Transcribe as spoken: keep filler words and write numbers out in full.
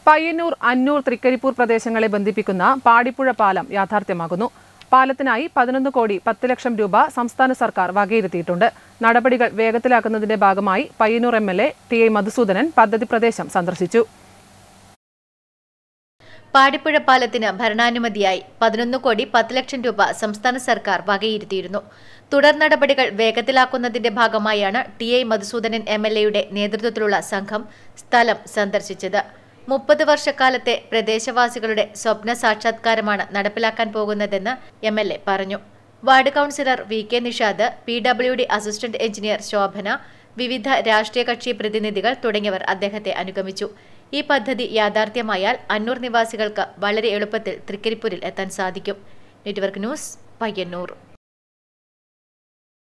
പയ്യന്നൂർ, അന്നൂർ, തൃക്കരിപ്പൂർ പ്രദേശങ്ങളെ ബന്ധിപ്പിക്കുന്ന പാടിപ്പുഴ പാലം യാഥാർത്ഥ്യമാകുന്നു. പാലത്തിനായി പതിനൊന്ന് കോടി പത്ത് ലക്ഷം രൂപ സംസ്ഥാന സർക്കാർ വകയിരുത്തിയിട്ടുണ്ട്. നടപടികൾ വേഗത്തിലാക്കുന്നതിന്റെ ഭാഗമായി Payyanur M L A T A Madhusoodanan പദ്ധതി പ്രദേശം സന്ദർശിച്ചു. പാടിപ്പുഴ പാലത്തിന് ഭരണാനുമതിയായി പതിനൊന്ന് കോടി പത്ത് ലക്ഷം രൂപ സംസ്ഥാന സർക്കാർ വകയിരുത്തിയിരുന്നു. തുടർ നടപടികൾ വേഗത്തിലാക്കുന്നതിന്റെ ഭാഗമായാണ് T A Madhusoodanan M L എയുടെ നേതൃത്വത്തിലുള്ള സംഘം സ്ഥലം സന്ദർശിച്ചത്. മുപ്പത് വർഷക്കാലത്തെ പ്രദേശവാസികളുടെ സ്വപ്ന സാക്ഷാത്കാരമാണ് നടപ്പിലാക്കാൻ പോകുന്നതെന്ന് എം എൽ എ പറഞ്ഞു. Ward councillor V K Nishad, P W D assistant engineer Shobhana, വിവിധ രാഷ്ട്രീയ കക്ഷി പ്രതിനിധികൾ തുടങ്ങിയവർ അദ്ദേഹത്തെ അനുഗമിച്ചു. ഈ പദ്ധതി യാഥാർത്ഥ്യമായാൽ അന്നൂർ നിവാസികൾക്ക് വളരെ എളുപ്പത്തിൽ തൃക്കരിപ്പൂരിൽ എത്താൻ സാധിക്കും. Network news, Payyanur.